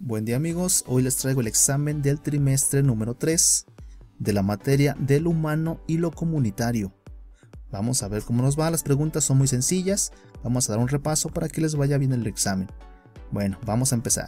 Buen día amigos, hoy les traigo el examen del trimestre número 3 de la materia del humano y lo comunitario. Vamos a ver cómo nos va, las preguntas son muy sencillas, vamos a dar un repaso para que les vaya bien el examen. Bueno, vamos a empezar.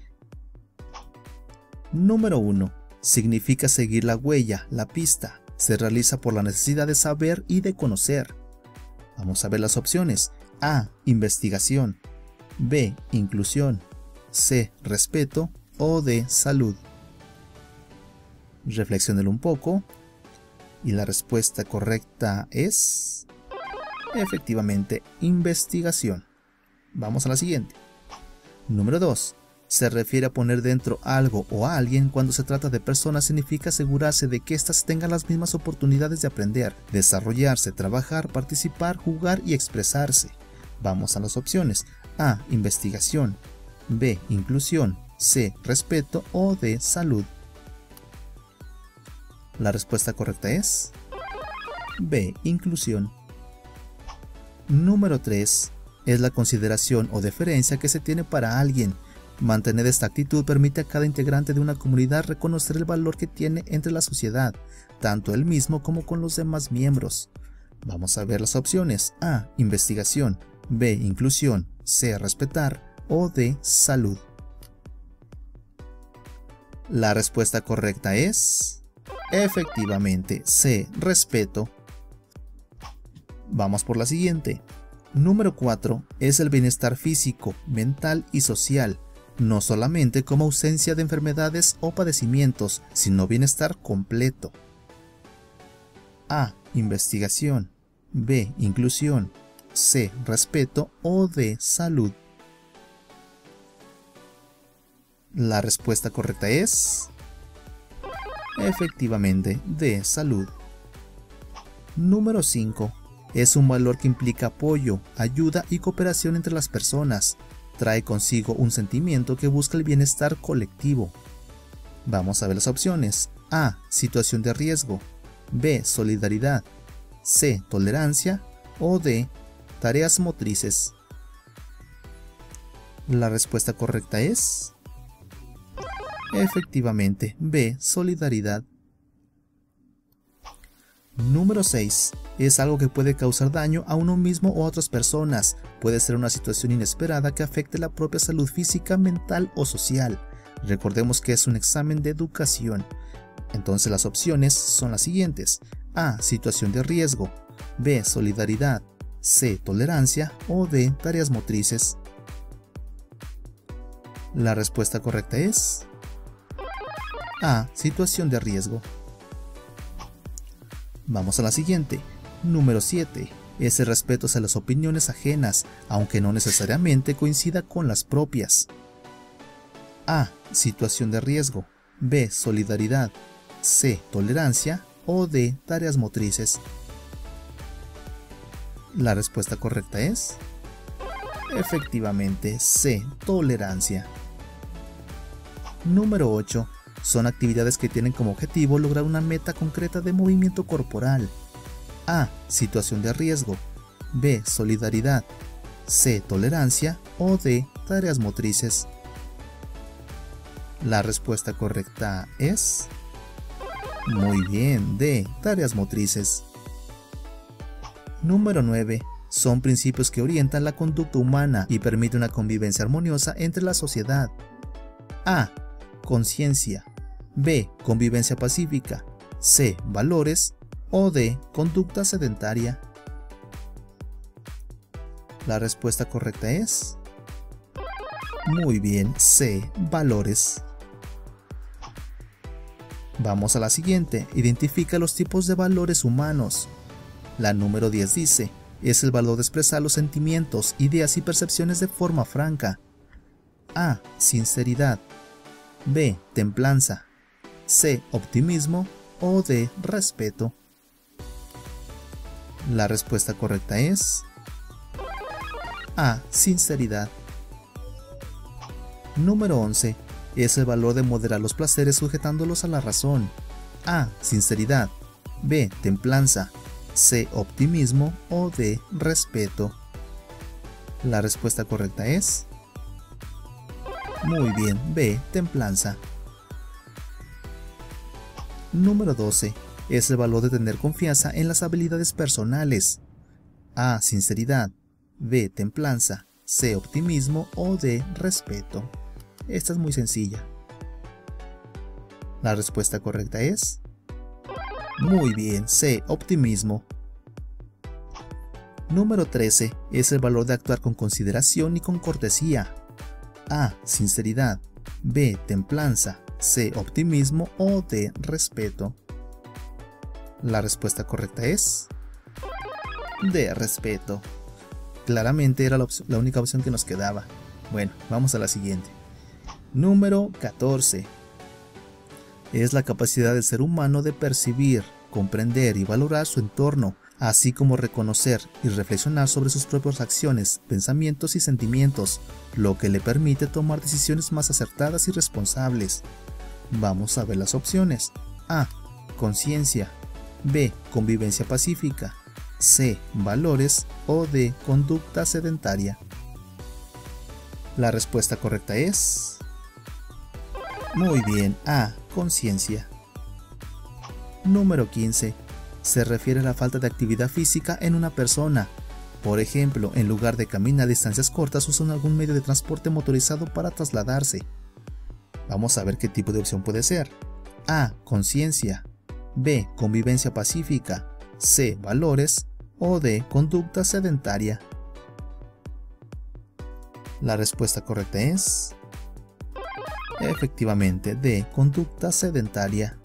Número 1. Significa seguir la huella, la pista. Se realiza por la necesidad de saber y de conocer. Vamos a ver las opciones. A. Investigación. B. Inclusión. C. Respeto. O D. Salud. Reflexionenlo un poco. Y la respuesta correcta es... efectivamente, investigación. Vamos a la siguiente. Número 2. Se refiere a poner dentro algo o a alguien. Cuando se trata de personas significa asegurarse de que éstas tengan las mismas oportunidades de aprender, desarrollarse, trabajar, participar, jugar y expresarse. Vamos a las opciones. A. Investigación. B. Inclusión. C. Respeto. O D. Salud. La respuesta correcta es B. Inclusión. Número 3. Es la consideración o deferencia que se tiene para alguien. Mantener esta actitud permite a cada integrante de una comunidad reconocer el valor que tiene entre la sociedad, tanto él mismo como con los demás miembros. Vamos a ver las opciones. A. Investigación. B. Inclusión. C. Respetar. O D. Salud. La respuesta correcta es... efectivamente, C. Respeto. Vamos por la siguiente. Número 4. Es el bienestar físico, mental y social. No solamente como ausencia de enfermedades o padecimientos, sino bienestar completo. A. Investigación. B. Inclusión. C. Respeto. O D. Salud. La respuesta correcta es... efectivamente, D. Salud. Número 5. Es un valor que implica apoyo, ayuda y cooperación entre las personas. Trae consigo un sentimiento que busca el bienestar colectivo. Vamos a ver las opciones. A. Situación de riesgo. B. Solidaridad. C. Tolerancia. O D. Tareas motrices. La respuesta correcta es... efectivamente, B. Solidaridad. Número 6. Es algo que puede causar daño a uno mismo o a otras personas. Puede ser una situación inesperada que afecte la propia salud física, mental o social. Recordemos que es un examen de educación. Entonces las opciones son las siguientes. A. Situación de riesgo. B. Solidaridad. C. Tolerancia. O D. Tareas motrices. La respuesta correcta es... A. Situación de riesgo. Vamos a la siguiente. Número 7. Es el respeto hacia las opiniones ajenas, aunque no necesariamente coincida con las propias. A. Situación de riesgo. B. Solidaridad. C. Tolerancia. O D. Tareas motrices. La respuesta correcta es... efectivamente, C. Tolerancia. Número 8. Son actividades que tienen como objetivo lograr una meta concreta de movimiento corporal. A. Situación de riesgo. B. Solidaridad. C. Tolerancia. O D. Tareas motrices. La respuesta correcta es... muy bien, D. Tareas motrices. Número 9. Son principios que orientan la conducta humana y permiten una convivencia armoniosa entre la sociedad. A. Conciencia. B. Convivencia pacífica. C. Valores. O D. Conducta sedentaria. La respuesta correcta es... muy bien, C. Valores. Vamos a la siguiente. Identifica los tipos de valores humanos. La número 10 dice: es el valor de expresar los sentimientos, ideas y percepciones de forma franca. A. Sinceridad. B. Templanza. C. Optimismo. O D. Respeto. La respuesta correcta es... A. Sinceridad. Número 11. Es el valor de moderar los placeres sujetándolos a la razón. A. Sinceridad. B. Templanza. C. Optimismo. O D. Respeto. La respuesta correcta es... Muy bien, B, templanza. Número 12. Es el valor de tener confianza en las habilidades personales. A, sinceridad. B, templanza. C, optimismo. O D, respeto. Esta es muy sencilla. La respuesta correcta es... Muy bien, C, optimismo. Número 13. Es el valor de actuar con consideración y con cortesía. A, sinceridad. B, templanza. C, optimismo. O D, respeto. La respuesta correcta es... D, respeto. Claramente era la única opción que nos quedaba. Bueno, vamos a la siguiente. Número 14. Es la capacidad del ser humano de percibir, comprender y valorar su entorno, así como reconocer y reflexionar sobre sus propias acciones, pensamientos y sentimientos, lo que le permite tomar decisiones más acertadas y responsables. Vamos a ver las opciones. A, conciencia. B, convivencia pacífica. C, valores. O D, conducta sedentaria. La respuesta correcta es... Muy bien, A, conciencia. Número 15. Se refiere a la falta de actividad física en una persona. Por ejemplo, en lugar de caminar distancias cortas, usan algún medio de transporte motorizado para trasladarse. Vamos a ver qué tipo de opción puede ser. A, conciencia. B, convivencia pacífica. C, valores. O D, conducta sedentaria. La respuesta correcta es... Efectivamente, D, conducta sedentaria.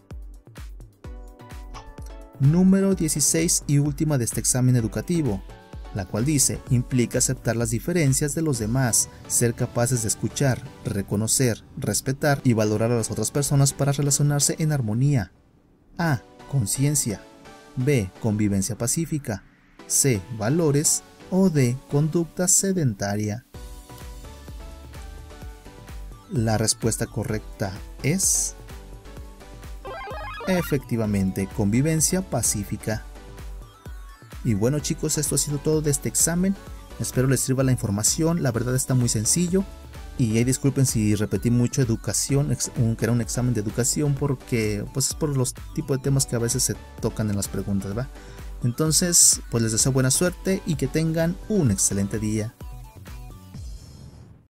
Número 16 y última de este examen educativo, la cual dice, implica aceptar las diferencias de los demás, ser capaces de escuchar, reconocer, respetar y valorar a las otras personas para relacionarse en armonía. A, conciencia. B, convivencia pacífica. C, valores. O D, conducta sedentaria. La respuesta correcta es... Efectivamente, convivencia pacífica. Y bueno chicos, esto ha sido todo de este examen. Espero les sirva la información, la verdad está muy sencillo. Y ahí disculpen si repetí mucho educación, que era un examen de educación, porque pues es por los tipos de temas que a veces se tocan en las preguntas, ¿va? Entonces, pues les deseo buena suerte y que tengan un excelente día.